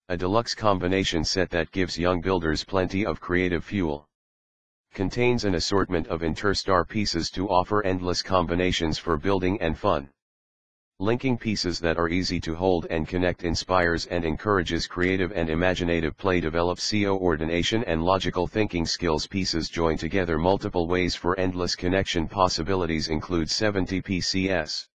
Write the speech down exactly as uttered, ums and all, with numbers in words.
a deluxe combination set that gives young builders plenty of creative fuel. Contains an assortment of Interstar pieces to offer endless combinations for building and fun. Linking pieces that are easy to hold and connect inspires and encourages creative and imaginative play. Develops co-ordination and logical thinking skills. Pieces join together multiple ways for endless connection possibilities. Include seventy pieces.